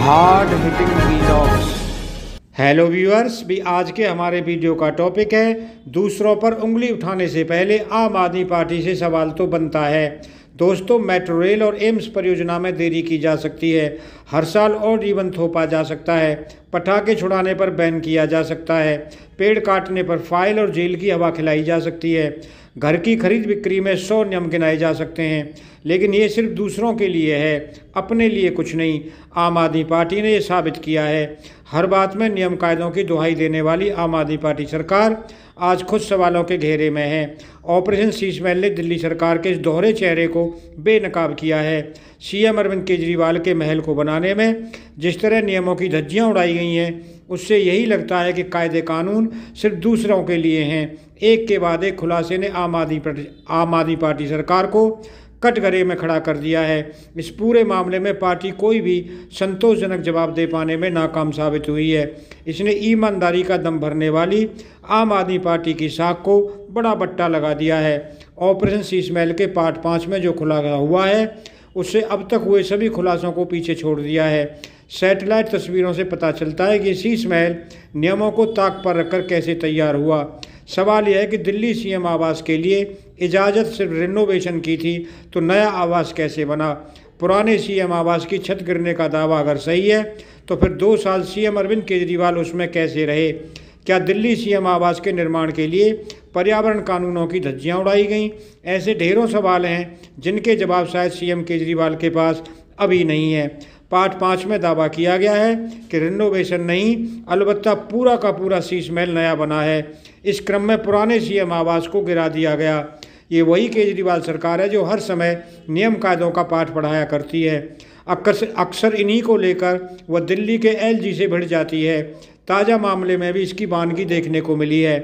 Hard hitting vlogs. Hello viewers, भी आज के हमारे वीडियो का टॉपिक है दूसरों पर उंगली उठाने से पहले आम आदमी पार्टी से सवाल तो बनता है। दोस्तों, मेट्रो रेल और एम्स परियोजना में देरी की जा सकती है। हर साल और रिबन थोपा जा सकता है। पटाखे छुड़ाने पर बैन किया जा सकता है। पेड़ काटने पर फाइल और जेल की हवा खिलाई जा सकती है। घर की खरीद बिक्री में 100 नियम गिनाए जा सकते हैं, लेकिन ये सिर्फ दूसरों के लिए है, अपने लिए कुछ नहीं। आम आदनी पार्टी ने ये साबित किया है। हर बात में नियम कायदों की दुहाई देने वाली आम आदमी पार्टी सरकार आज खुद सवालों के घेरे में है। ऑपरेशन शीशमहल ने दिल्ली सरकार के इस दोहरे चेहरे को बेनकाब किया है। सीएम अरविंद केजरीवाल के महल को बनाने में जिस तरह नियमों की धज्जियां उड़ाई गई हैं, उससे यही लगता है कि कायदे कानून सिर्फ दूसरों के लिए हैं। एक के बाद एक खुलासे ने आम आदमी पार्टी सरकार को कटघरे में खड़ा कर दिया है। इस पूरे मामले में पार्टी कोई भी संतोषजनक जवाब दे पाने में नाकाम साबित हुई है। इसने ईमानदारी का दम भरने वाली आम आदमी पार्टी की साख को बड़ा बट्टा लगा दिया है। ऑपरेशन शीशमहल के पार्ट 5 में जो खुलासा हुआ है, उससे अब तक हुए सभी खुलासों को पीछे छोड़ दिया है। सैटेलाइट तस्वीरों से पता चलता है कि शीशमहल नियमों को ताक पर रखकर कैसे तैयार हुआ। सवाल यह है कि दिल्ली सीएम आवास के लिए इजाज़त सिर्फ रिनोवेशन की थी, तो नया आवास कैसे बना? पुराने सीएम आवास की छत गिरने का दावा अगर सही है, तो फिर 2 साल सीएम अरविंद केजरीवाल उसमें कैसे रहे? क्या दिल्ली सीएम आवास के निर्माण के लिए पर्यावरण कानूनों की धज्जियां उड़ाई गईं? ऐसे ढेरों सवाल हैं जिनके जवाब शायद सीएम केजरीवाल के पास अभी नहीं है। पार्ट 5 में दावा किया गया है कि रिनोवेशन नहीं, अलबत्ता पूरा का पूरा शीशमहल नया बना है। इस क्रम में पुराने सीएम आवास को गिरा दिया गया। ये वही केजरीवाल सरकार है जो हर समय नियम कायदों का पाठ पढ़ाया करती है। अक्सर इन्हीं को लेकर वह दिल्ली के एलजी से भिड़ जाती है। ताज़ा मामले में भी इसकी वानगी देखने को मिली है।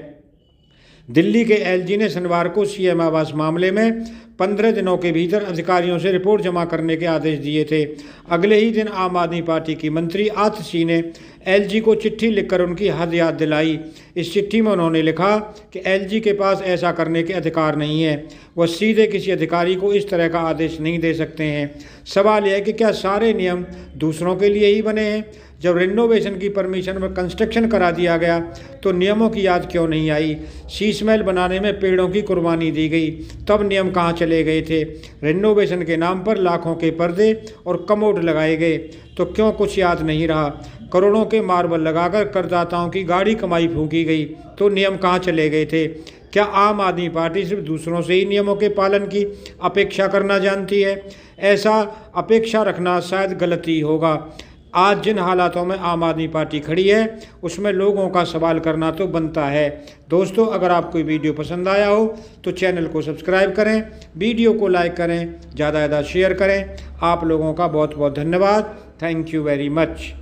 दिल्ली के एलजी ने शनिवार को सीएम आवास मामले में 15 दिनों के भीतर अधिकारियों से रिपोर्ट जमा करने के आदेश दिए थे। अगले ही दिन आम आदमी पार्टी की मंत्री आतिशी ने एलजी को चिट्ठी लिखकर उनकी हद याद दिलाई। इस चिट्ठी में उन्होंने लिखा कि एलजी के पास ऐसा करने के अधिकार नहीं है। वह सीधे किसी अधिकारी को इस तरह का आदेश नहीं दे सकते हैं। सवाल यह है कि क्या सारे नियम दूसरों के लिए ही बने हैं? जब रिनोवेशन की परमिशन में कंस्ट्रक्शन करा दिया गया, तो नियमों की याद क्यों नहीं आई? शीशमहल बनाने में पेड़ों की कुर्बानी दी गई, तब नियम कहाँ चले गए थे? रिनोवेशन के नाम पर लाखों के पर्दे और कमोड लगाए गए, तो क्यों कुछ याद नहीं रहा? करोड़ों के मार्बल लगाकर करदाताओं की गाढ़ी कमाई फूंकी गई, तो नियम कहाँ चले गए थे? क्या आम आदमी पार्टी सिर्फ दूसरों से ही नियमों के पालन की अपेक्षा करना जानती है? ऐसा अपेक्षा रखना शायद गलती होगा। आज जिन हालातों में आम आदमी पार्टी खड़ी है, उसमें लोगों का सवाल करना तो बनता है। दोस्तों, अगर आपको वीडियो पसंद आया हो तो चैनल को सब्सक्राइब करें, वीडियो को लाइक करें, ज़्यादा से ज़्यादा शेयर करें। आप लोगों का बहुत बहुत धन्यवाद। Thank you very much.